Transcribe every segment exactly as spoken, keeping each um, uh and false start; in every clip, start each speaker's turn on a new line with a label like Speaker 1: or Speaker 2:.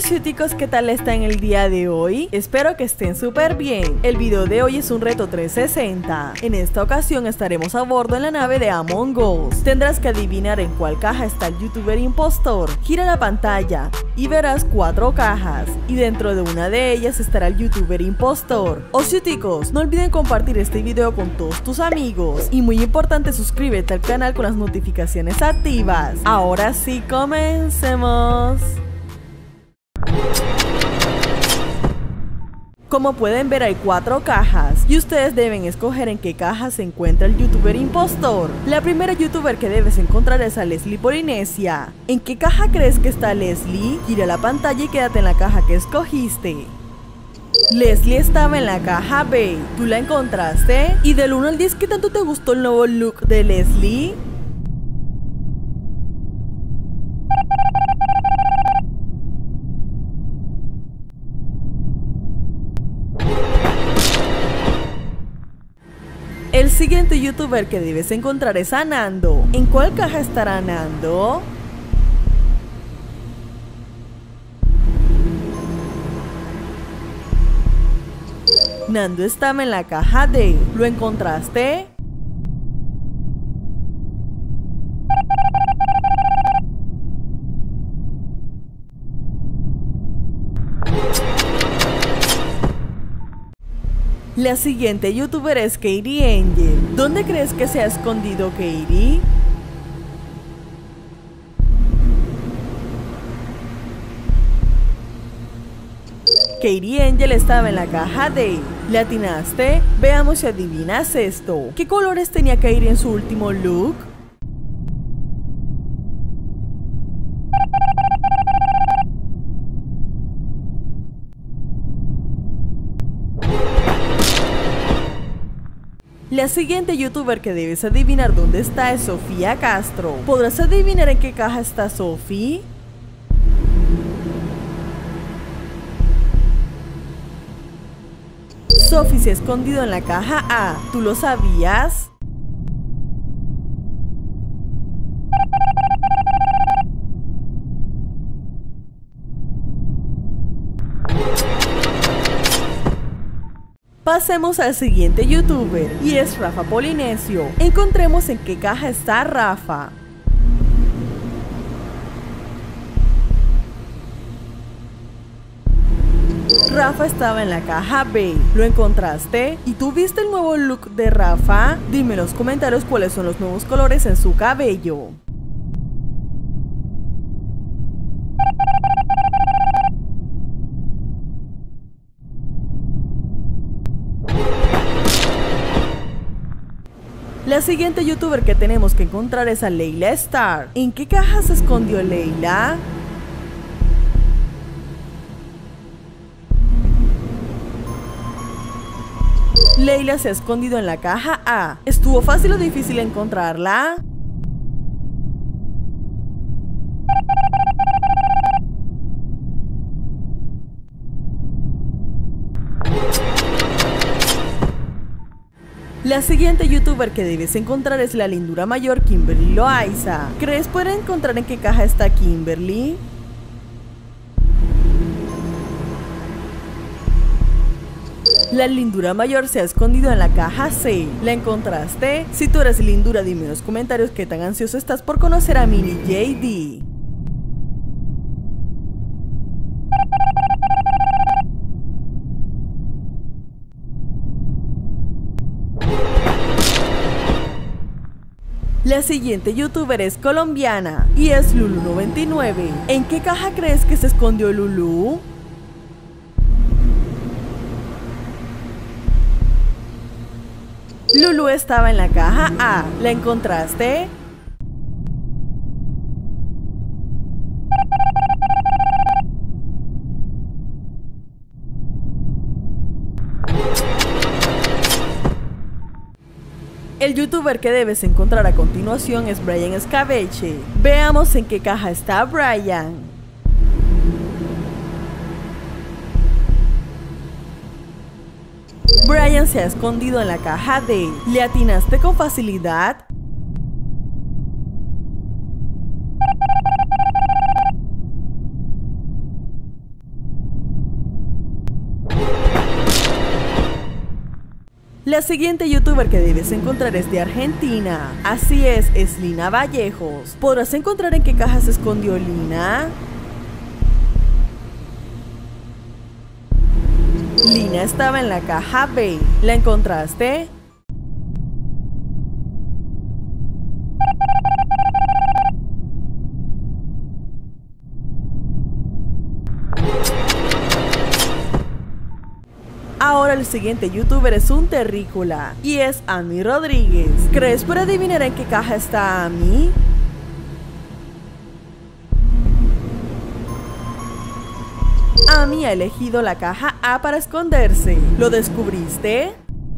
Speaker 1: chicos, ¿qué tal están el día de hoy? Espero que estén súper bien. El video de hoy es un reto trescientos sesenta. En esta ocasión estaremos a bordo en la nave de Among Us. Tendrás que adivinar en cuál caja está el youtuber impostor. Gira la pantalla y verás cuatro cajas, y dentro de una de ellas estará el youtuber impostor. Ocio chicos, no olviden compartir este video con todos tus amigos, y muy importante, suscríbete al canal con las notificaciones activas. Ahora sí, comencemos. Como pueden ver, hay cuatro cajas y ustedes deben escoger en qué caja se encuentra el youtuber impostor. La primera youtuber que debes encontrar es a Leslie Polinesia. ¿En qué caja crees que está Leslie? Gira la pantalla y quédate en la caja que escogiste. Leslie estaba en la caja B. ¿Tú la encontraste? Y del uno al diez, ¿qué tanto te gustó el nuevo look de Leslie? El siguiente youtuber que debes encontrar es a Nando. ¿En cuál caja estará Nando? Nando estaba en la caja D. ¿Lo encontraste? La siguiente youtuber es Katie Angel. ¿Dónde crees que se ha escondido Katie? Katie Angel estaba en la caja D. ¿Le atinaste? Veamos si adivinas esto. ¿Qué colores tenía Katie en su último look? La siguiente youtuber que debes adivinar dónde está es Sofía Castro. ¿Podrás adivinar en qué caja está Sophie? Sophie se ha escondido en la caja A. ¿Tú lo sabías? Pasemos al siguiente youtuber, y es Rafa Polinesio. Encontremos en qué caja está Rafa. Rafa estaba en la caja B. ¿Lo encontraste? ¿Y tú viste el nuevo look de Rafa? Dime en los comentarios cuáles son los nuevos colores en su cabello. La siguiente youtuber que tenemos que encontrar es a Leila Star. ¿En qué caja se escondió Leila? Leila se ha escondido en la caja A. ¿Estuvo fácil o difícil encontrarla? La siguiente youtuber que debes encontrar es la lindura mayor Kimberly Loaiza. ¿Crees poder encontrar en qué caja está Kimberly? La lindura mayor se ha escondido en la caja C. ¿La encontraste? Si tú eres lindura, dime en los comentarios qué tan ansioso estás por conocer a Mini J D. La siguiente youtuber es colombiana y es Lulu noventa y nueve. ¿En qué caja crees que se escondió Lulu? Lulu estaba en la caja A. ¿La encontraste? El youtuber que debes encontrar a continuación es Brian Escabeche. Veamos en qué caja está Brian. Brian se ha escondido en la caja D. ¿Le atinaste con facilidad? La siguiente youtuber que debes encontrar es de Argentina. Así es, es Lina Vallejos. ¿Podrás encontrar en qué caja se escondió Lina? Lina estaba en la caja B. ¿La encontraste? Ahora el siguiente youtuber es un terrícola y es Ami Rodríguez. ¿Crees por adivinar en qué caja está Ami? Ami ha elegido la caja A para esconderse. ¿Lo descubriste?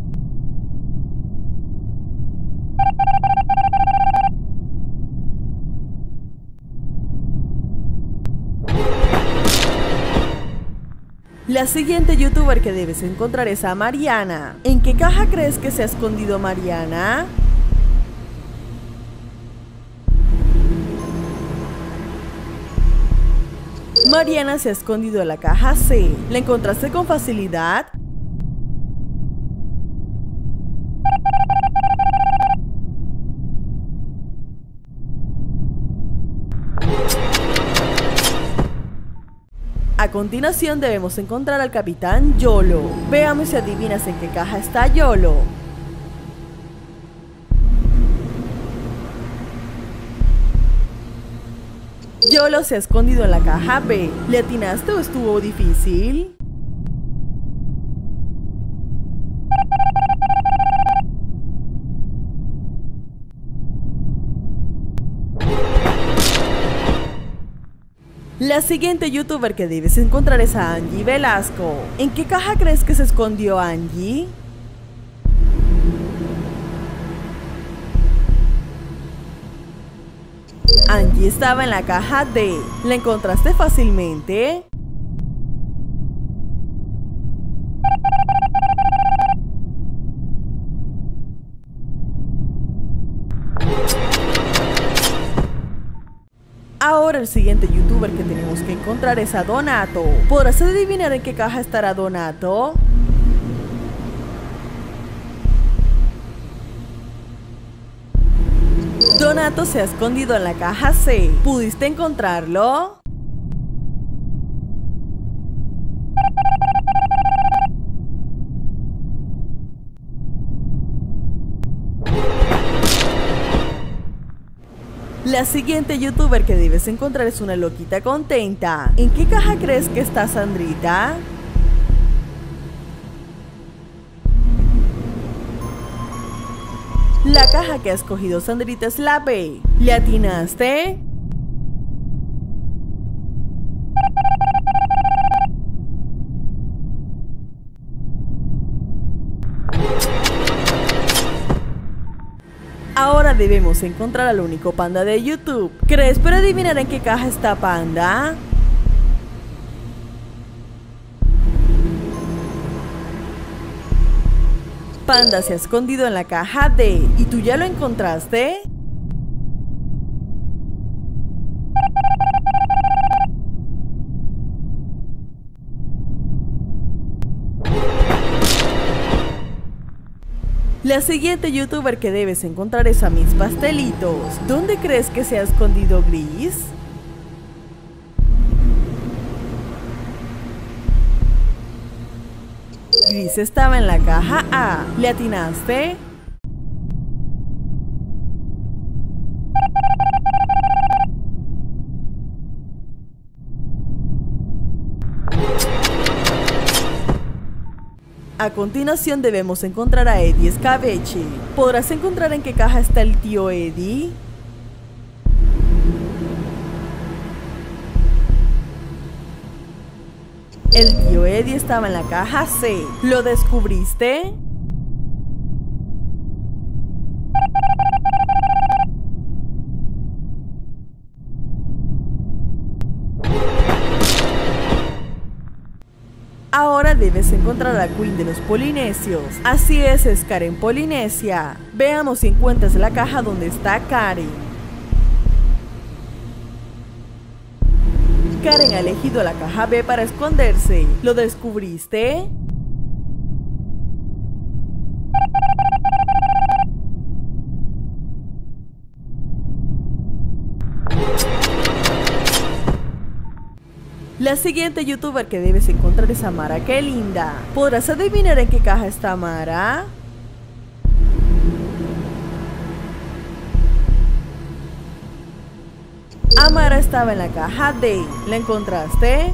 Speaker 1: La siguiente youtuber que debes encontrar es a Mariana. ¿En qué caja crees que se ha escondido Mariana? Mariana se ha escondido en la caja C. ¿La encontraste con facilidad? A continuación debemos encontrar al capitán Yolo. Veamos si adivinas en qué caja está Yolo. Yolo se ha escondido en la caja B. ¿Le atinaste o estuvo difícil? La siguiente youtuber que debes encontrar es a Angie Velasco. ¿En qué caja crees que se escondió Angie? Angie estaba en la caja D. ¿La encontraste fácilmente? Ahora el siguiente youtuber que tenemos que encontrar es a Donato. ¿Podrás adivinar en qué caja estará Donato? Donato se ha escondido en la caja C. ¿Pudiste encontrarlo? La siguiente youtuber que debes encontrar es una loquita contenta. ¿En qué caja crees que está Sandrita? La caja que ha escogido Sandrita es la B. ¿Le atinaste? Ahora debemos encontrar al único panda de YouTube. ¿Crees por adivinar en qué caja está Panda? Panda se ha escondido en la caja D. ¿Y tú ya lo encontraste? La siguiente youtuber que debes encontrar es a Mis Pastelitos. ¿Dónde crees que se ha escondido Gris? Gris estaba en la caja A. ¿Le atinaste? A continuación debemos encontrar a Eddie Escabeche. ¿Podrás encontrar en qué caja está el tío Eddie? El tío Eddie estaba en la caja C. ¿Lo descubriste? Ahora debes encontrar a la Queen de los Polinesios. Así es, es Karen Polinesia. Veamos si encuentras la caja donde está Karen. Karen ha elegido la caja B para esconderse. ¿Lo descubriste? La siguiente youtuber que debes encontrar es Amara Qué Linda. ¿Podrás adivinar en qué caja está Amara? Amara estaba en la caja D. ¿La encontraste?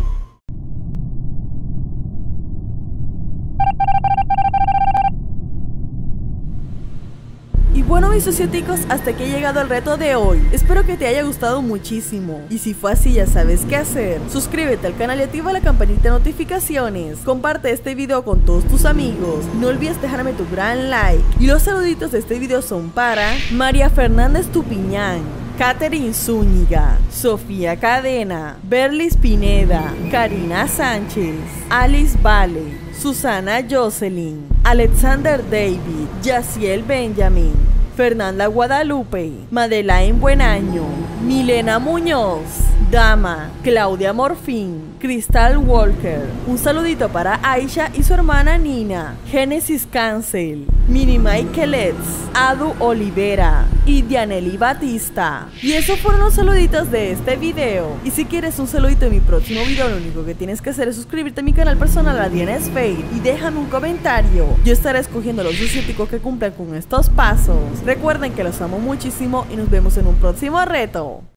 Speaker 1: Y bueno, mis socioticos, hasta aquí he llegado al reto de hoy. Espero que te haya gustado muchísimo. Y si fue así, ya sabes qué hacer. Suscríbete al canal y activa la campanita de notificaciones. Comparte este video con todos tus amigos. No olvides dejarme tu gran like. Y los saluditos de este video son para María Fernández Tupiñán, Catherine Zúñiga, Sofía Cadena, Berlis Pineda, Karina Sánchez, Alice Vale, Susana Jocelyn, Alexander David, Yaciel Benjamin, Fernanda Guadalupe, Madeleine Buenaño, Milena Muñoz, Dama, Claudia Morfín, Crystal Walker. Un saludito para Aisha y su hermana Nina, Genesis Cancel, Mini Michaelets, Adu Olivera y Dianely Batista. Y esos fueron los saluditos de este video. Y si quieres un saludito en mi próximo video, lo único que tienes que hacer es suscribirte a mi canal personal Adriana's Fate y déjame un comentario. Yo estaré escogiendo los socioticos que cumplan con estos pasos. Recuerden que los amo muchísimo y nos vemos en un próximo reto.